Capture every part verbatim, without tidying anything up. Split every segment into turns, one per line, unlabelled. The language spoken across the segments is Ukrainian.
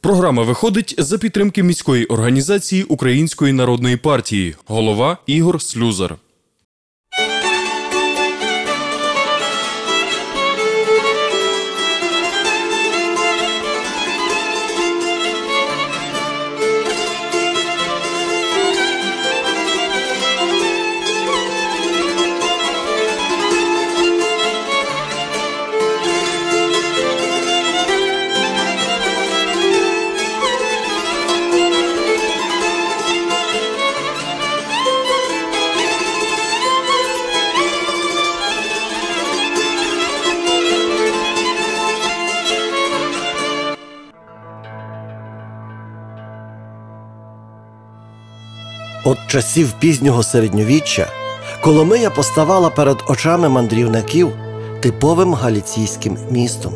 Програма виходить за підтримки міської організації Української народної партії. Голова Ігор Слюзар.
От часів пізнього середньовіччя Коломия поставала перед очами мандрівників типовим галіційським містом,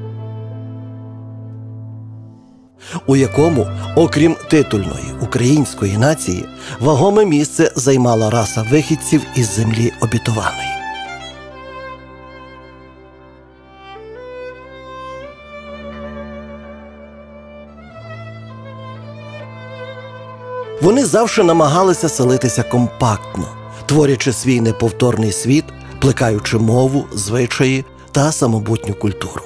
у якому, окрім титульної української нації, вагоме місце займала раса вихідців із землі обітованої. Вони завжди намагалися селитися компактно, творячи свій неповторний світ, плекаючи мову, звичаї та самобутню культуру.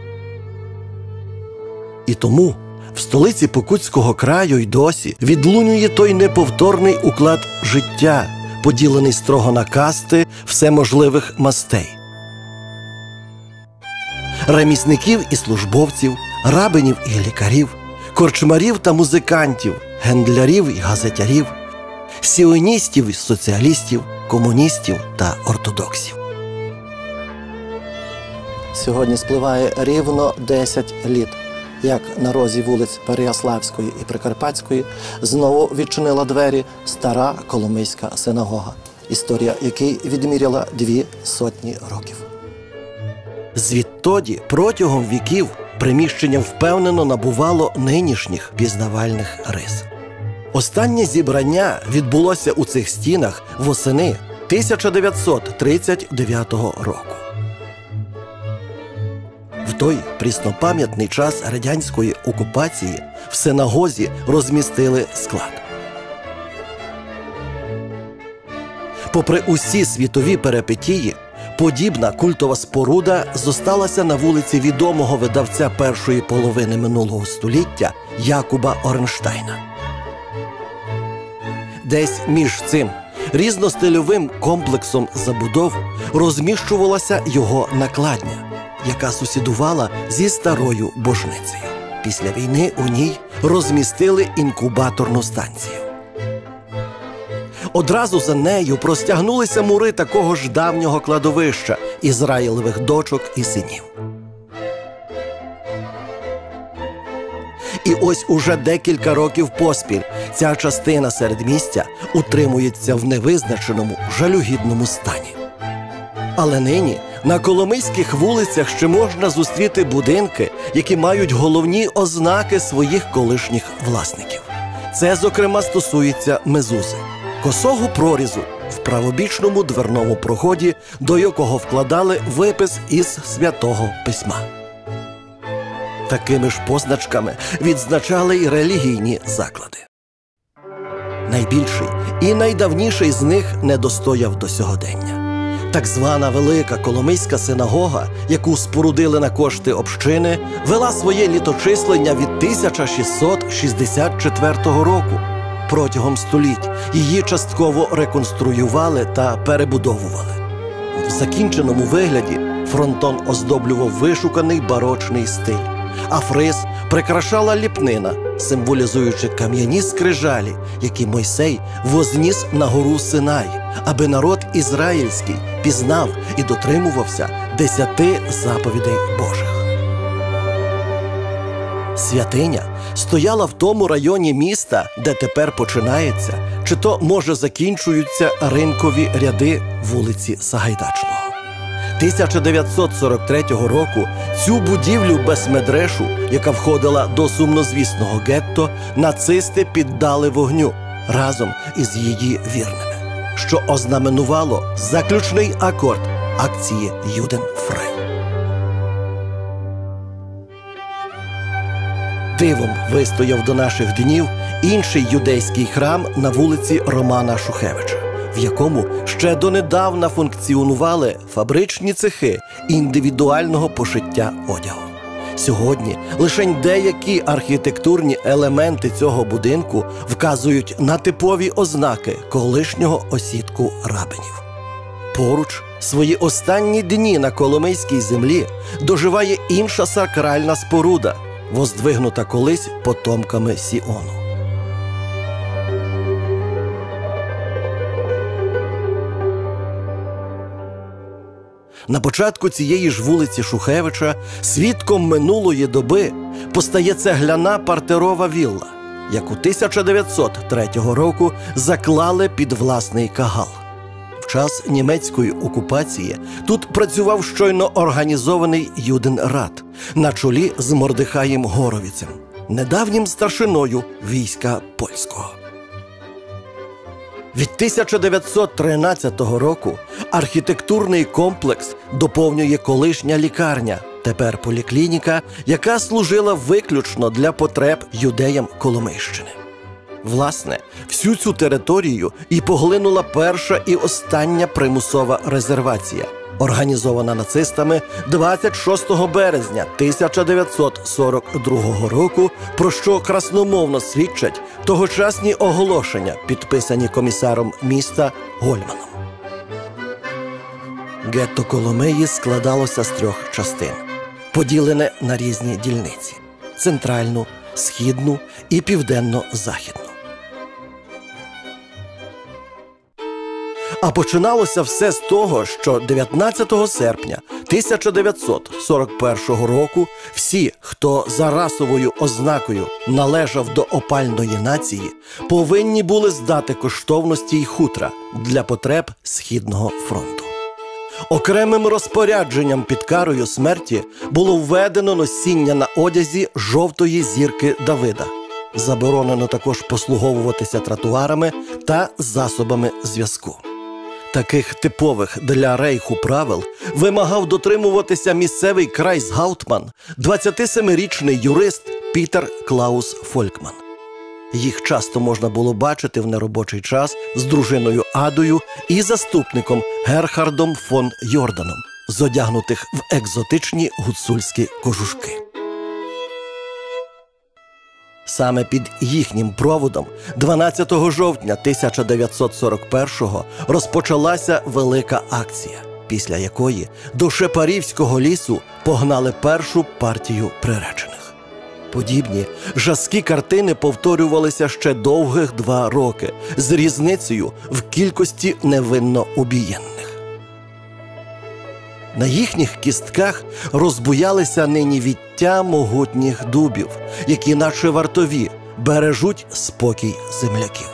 І тому в столиці Покутського краю й досі відлунює той неповторний уклад життя, поділений строго на касти всеможливих мастей. Ремісників і службовців, рабинів і лікарів, корчмарів та музикантів, гендлярів і газетярів, сіоністів і соціалістів, комуністів та ортодоксів. Сьогодні спливає рівно десять літ, як на розі вулиць Переяславської і Прикарпатської знову відчинила двері стара Коломийська синагога, історія якої відміряла дві сотні років. Звідтоді протягом віків приміщення впевнено набувало нинішніх пізнавальних рис. Останнє зібрання відбулося у цих стінах восени тисяча дев'ятсот тридцять дев'ятого року. В той пріснопам'ятний час радянської окупації в синагозі розмістили склад. Попри усі світові перипетії, подібна культова споруда зосталася на вулиці відомого видавця першої половини минулого століття Якуба Оренштайна. Десь між цим різностильовим комплексом забудов розміщувалася його накладня, яка сусідувала зі старою божницею. Після війни у ній розмістили інкубаторну станцію. Одразу за нею простягнулися мури такого ж давнього кладовища Ізраїлевих дочок і синів. І ось уже декілька років поспіль ця частина середмістя утримується в невизначеному, жалюгідному стані. Але нині на коломийських вулицях ще можна зустріти будинки, які мають головні ознаки своїх колишніх власників. Це, зокрема, стосується мезузи – косого прорізу в правобічному дверному проході, до якого вкладали випис із Святого Письма. Такими ж позначками відзначали й релігійні заклади. Найбільший і найдавніший з них не достояв до сьогодення. Так звана Велика Коломийська синагога, яку спорудили на кошти общини, вела своє літочислення від тисяча шістсот шістдесят четвертого року. Протягом століть її частково реконструювали та перебудовували. В закінченому вигляді фронтон оздоблював вишуканий барочний стиль, а фриз прикрашала ліпнина, символізуючи кам'яні скрижалі, які Мойсей возніс на гору Синай, аби народ ізраїльський пізнав і дотримувався десяти заповідей Божих. Святиня стояла в тому районі міста, де тепер починається, чи то, може, закінчуються ринкові ряди вулиці Сагайдачного. тисяча дев'ятсот сорок третього року цю будівлю без медрешу, яка входила до сумнозвісного гетто, нацисти піддали вогню разом із її вірними, що ознаменувало заключний акорд акції «Юден Фрей». Дивом вистояв до наших днів інший юдейський храм на вулиці Романа Шухевича, в якому ще донедавна функціонували фабричні цехи індивідуального пошиття одягу. Сьогодні лише деякі архітектурні елементи цього будинку вказують на типові ознаки колишнього осідку рабинів. Поруч свої останні дні на Коломийській землі доживає інша сакральна споруда, воздвигнута колись потомками Сіону. На початку цієї ж вулиці Шухевича, свідком минулої доби, постає цегляна партерова вілла, яку тисяча дев'ятсот третього року заклали під власний кагал. В час німецької окупації тут працював щойно організований Юденрат на чолі з Мордехаєм Горовіцем, недавнім старшиною війська польського. Від тисяча дев'ятсот тринадцятого року архітектурний комплекс доповнює колишня лікарня, тепер поліклініка, яка служила виключно для потреб юдеям Коломийщини. Власне, всю цю територію і поглинула перша і остання примусова резервація, організована нацистами двадцять шостого березня тисяча дев'ятсот сорок другого року, про що красномовно свідчать тогочасні оголошення, підписані комісаром міста Гольманом. Гетто Коломиї складалося з трьох частин, поділене на різні дільниці – центральну, східну і південно-західну. А починалося все з того, що дев'ятнадцятого серпня тисяча дев'ятсот сорок першого року всі, хто за расовою ознакою належав до опальної нації, повинні були здати коштовності й хутра для потреб Східного фронту. Окремим розпорядженням під карою смерті було введено носіння на одязі жовтої зірки Давида. Заборонено також послуговуватися тротуарами та засобами зв'язку. Таких типових для рейху правил вимагав дотримуватися місцевий крайсгаутман, двадцятисемирічний юрист Пітер Клаус Фолькман. Їх часто можна було бачити в неробочий час з дружиною Адою і заступником Герхардом фон Йорданом, зодягнутих в екзотичні гуцульські кожушки. Саме під їхнім проводом дванадцятого жовтня тисяча дев'ятсот сорок першого розпочалася велика акція, після якої до Шепарівського лісу погнали першу партію приречених. Подібні жорсткі картини повторювалися ще довгих два роки, з різницею в кількості невинно убієнних. На їхніх кістках розбуялися нині віття могутніх дубів, які, наче вартові, бережуть спокій земляків.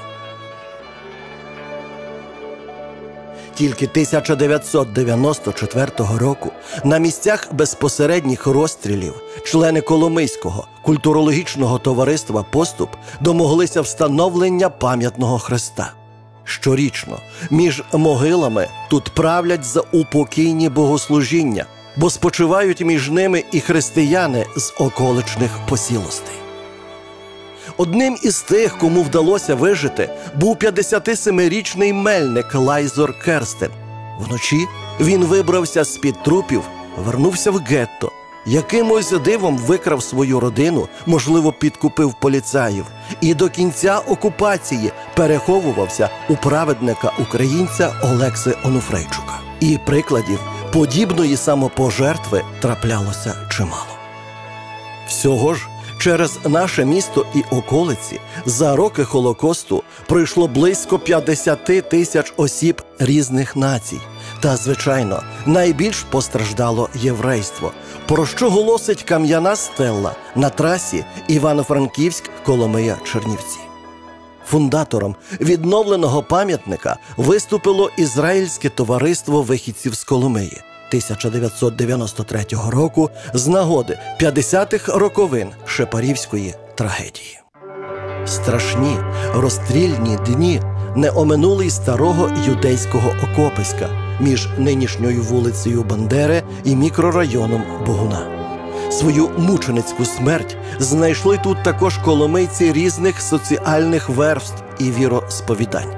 Тільки тисяча дев'ятсот дев'яносто четвертого року на місцях безпосередніх розстрілів члени Коломийського культурологічного товариства «Поступ» домоглися встановлення пам'ятного хреста. Щорічно між могилами тут правлять заупокійні богослужіння, бо спочивають між ними і християни з околичних посілостей. Одним із тих, кому вдалося вижити, був п'ятдесятисемирічний мельник Лайзор Керстен. Вночі він вибрався з-під трупів, вернувся в гетто, якимось дивом викрав свою родину, можливо, підкупив поліцаїв, і до кінця окупації переховувався у праведника-українця Олекси Онуфрейчука. І прикладів подібної самопожертви траплялося чимало. Всього ж через наше місто і околиці за роки Холокосту пройшло близько п'ятдесят тисяч осіб різних націй. Та, звичайно, найбільш постраждало єврейство, про що голосить кам'яна стелла на трасі Івано-Франківськ-Коломия-Чернівці. Фундатором відновленого пам'ятника виступило Ізраїльське товариство вихідців з Коломиї тисяча дев'ятсот дев'яносто третього року з нагоди п'ятдесятих роковин Шепарівської трагедії. Страшні розстрільні дні не оминули й старого юдейського окописька між нинішньою вулицею Бандери і мікрорайоном Богуна. Свою мученицьку смерть знайшли тут також коломийці різних соціальних верств і віросповідань.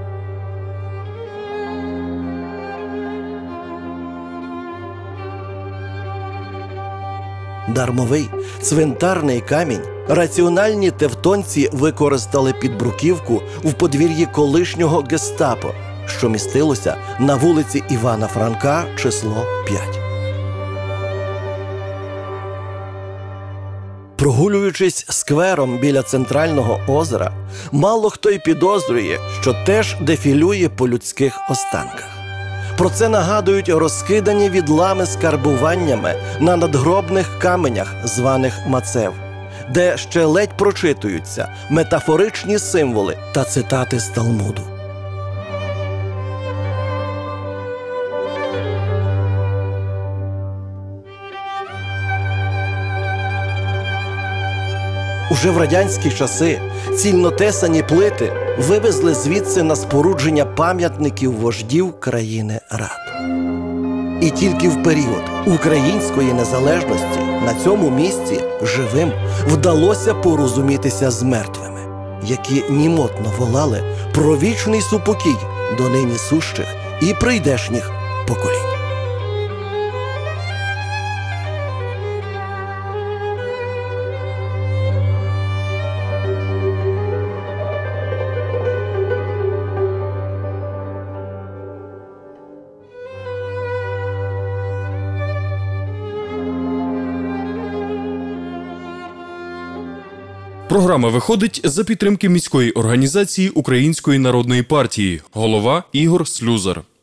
Дармовий цвинтарний камінь раціональні тевтонці використали під бруківку в подвір'ї колишнього гестапо, що містилося на вулиці Івана Франка, число п'ять. Прогулюючись сквером біля центрального озера, мало хто й підозрює, що теж дефілює по людських останках. Про це нагадують розкидані відлами з карбуваннями на надгробних каменях, званих мацев, де ще ледь прочитуються метафоричні символи та цитати з Талмуду. Уже в радянські часи цільнотесані плити вивезли звідси на спорудження пам'ятників вождів країни Рад. І тільки в період української незалежності на цьому місці живим вдалося порозумітися з мертвими, які німотно волали про вічний супокій до нині сущих і прийдешніх поколінь.
Програма виходить за підтримки міської організації Української народної партії. Голова Ігор Слюзар.